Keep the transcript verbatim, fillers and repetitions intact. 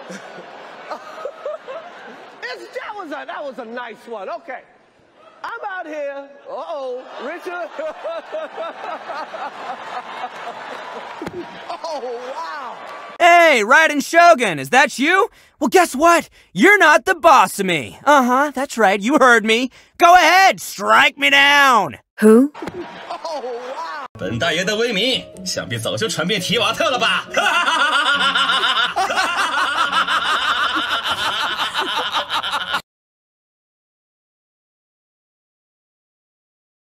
It's, that was a that was a nice one. Okay, I'm out here. Uh oh, Richard. Oh wow. Hey, Raiden Shogun, is that you? Well, guess what? You're not the boss of me. Uh-huh, that's right, you heard me. Go ahead, strike me down. Who? Oh wow. 本大爷的威名，想必早就传遍提瓦特了吧？哈哈